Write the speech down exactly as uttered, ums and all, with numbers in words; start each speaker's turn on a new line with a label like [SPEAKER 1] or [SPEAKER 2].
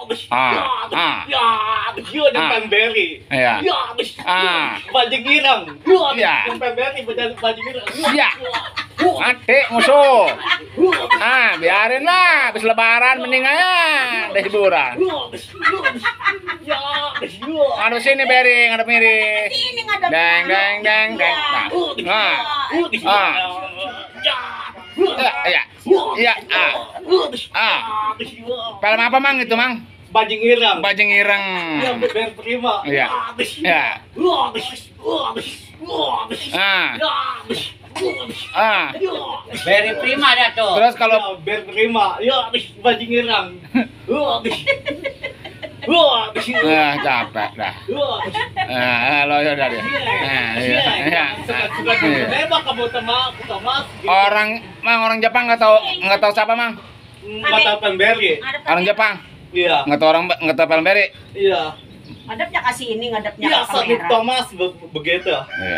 [SPEAKER 1] Ah, ah.
[SPEAKER 2] Ya, yun ang
[SPEAKER 1] Ah.
[SPEAKER 2] pemberi.
[SPEAKER 1] Iya.
[SPEAKER 2] Ya,
[SPEAKER 1] Ah.
[SPEAKER 2] bajing irang. Yun,
[SPEAKER 1] Ya.
[SPEAKER 2] ang pemberi, bajing bajing irang.
[SPEAKER 1] Ya. Mati musuh. Ah, biarin lah. Habis lebaran mending aja deh hiburan.
[SPEAKER 2] Ya,
[SPEAKER 1] Ngadep sini Beri, ngadep miri.
[SPEAKER 3] Sini ngadep.
[SPEAKER 1] Deng deng deng deng. Nah. Ah. Ah. Iya. Iya. Ah. Ah. Film apa Mang itu Mang?
[SPEAKER 2] Bajing irang.
[SPEAKER 1] Bajing ireng.
[SPEAKER 2] Ya, ber prima.
[SPEAKER 1] Iya. Iya. Ah. Ah.
[SPEAKER 3] Very prima dah tuh.
[SPEAKER 1] Terus kalau
[SPEAKER 2] Ya, ber prima. Ya, bajing irang. Wah,
[SPEAKER 1] ah capek dah. Ah, lo ya udah deh. Ah, iya. Iya.
[SPEAKER 2] Nembak kamu teman, teman.
[SPEAKER 1] Orang Mang orang Jepang nggak tahu nggak tahu siapa Mang?
[SPEAKER 2] Mata pemberi.
[SPEAKER 1] Orang Jepang
[SPEAKER 2] Iya,
[SPEAKER 1] nggak tahu orang nggak tahu film Beri.
[SPEAKER 2] iya.
[SPEAKER 3] Ngadepnya kasih ini, ngadepnya
[SPEAKER 2] Iya,
[SPEAKER 3] ke
[SPEAKER 2] satu
[SPEAKER 3] kamera.
[SPEAKER 2] Thomas be- begitu.
[SPEAKER 1] Iya.